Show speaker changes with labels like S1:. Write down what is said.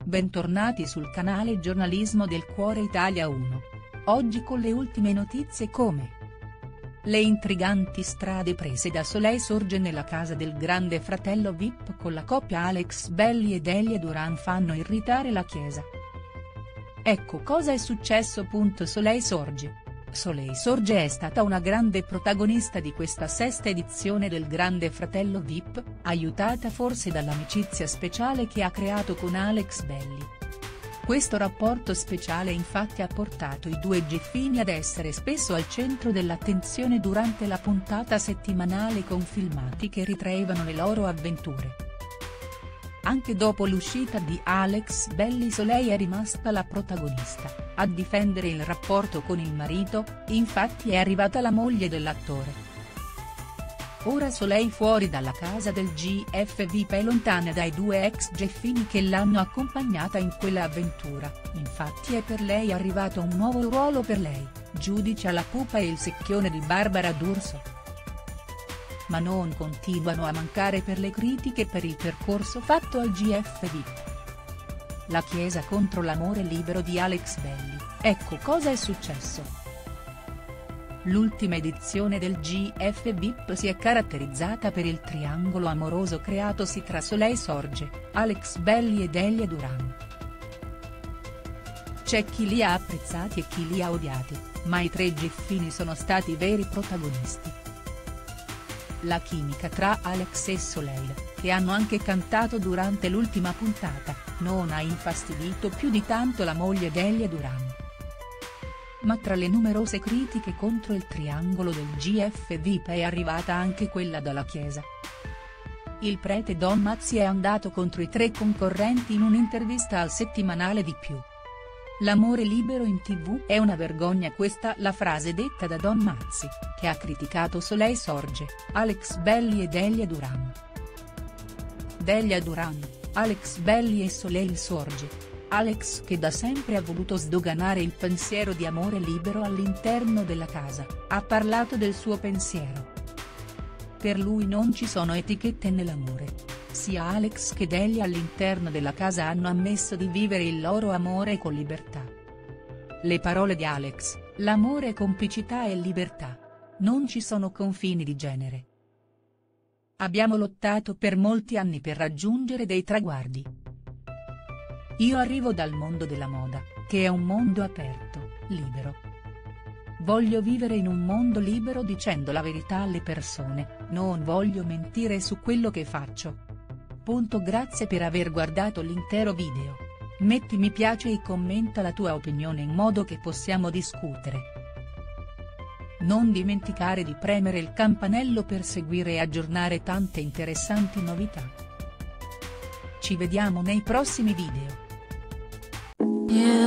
S1: Bentornati sul canale Giornalismo del Cuore Italia 1. Oggi con le ultime notizie come le intriganti strade prese da Soleil Sorge nella casa del grande fratello VIP con la coppia Alex Belli ed Elia Duran fanno irritare la Chiesa. Ecco cosa è successo. Soleil Sorge. Soleil Sorge è stata una grande protagonista di questa sesta edizione del Grande Fratello VIP, aiutata forse dall'amicizia speciale che ha creato con Alex Belli. Questo rapporto speciale infatti ha portato i due Geffini ad essere spesso al centro dell'attenzione durante la puntata settimanale con filmati che ritraevano le loro avventure. Anche dopo l'uscita di Alex Belli Soleil è rimasta la protagonista. A difendere il rapporto con il marito, infatti è arrivata la moglie dell'attore. Ora Soleil fuori dalla casa del GF VIP è lontana dai due ex Geffini che l'hanno accompagnata in quella avventura, infatti è per lei arrivato un nuovo ruolo per lei, giudice alla pupa e il secchione di Barbara D'Urso. Ma non continuano a mancare per le critiche per il percorso fatto al GF VIP. La Chiesa contro l'amore libero di Alex Belli, ecco cosa è successo. L'ultima edizione del GF VIP si è caratterizzata per il triangolo amoroso creatosi tra Soleil Sorge, Alex Belli ed Elia Duran. C'è chi li ha apprezzati e chi li ha odiati, ma i tre Geffini sono stati veri protagonisti. La chimica tra Alex e Soleil, che hanno anche cantato durante l'ultima puntata, non ha infastidito più di tanto la moglie d'Elia Duran. Ma tra le numerose critiche contro il triangolo del GF VIP è arrivata anche quella dalla Chiesa. Il prete Don Mazzi è andato contro i tre concorrenti in un'intervista al settimanale Di Più. L'amore libero in TV è una vergogna, questa la frase detta da Don Mazzi, che ha criticato Soleil Sorge, Alex Belli ed Elia Duran. Delia Duran, Alex Belli e Soleil Sorge. Alex che da sempre ha voluto sdoganare il pensiero di amore libero all'interno della casa, ha parlato del suo pensiero. Per lui non ci sono etichette nell'amore. Sia Alex che Delia all'interno della casa hanno ammesso di vivere il loro amore con libertà. Le parole di Alex, l'amore è complicità e libertà. Non ci sono confini di genere. Abbiamo lottato per molti anni per raggiungere dei traguardi. Io arrivo dal mondo della moda, che è un mondo aperto, libero. Voglio vivere in un mondo libero dicendo la verità alle persone, non voglio mentire su quello che faccio. Grazie per aver guardato l'intero video. Metti mi piace e commenta la tua opinione in modo che possiamo discutere. Non dimenticare di premere il campanello per seguire e aggiornare tante interessanti novità. Ci vediamo nei prossimi video.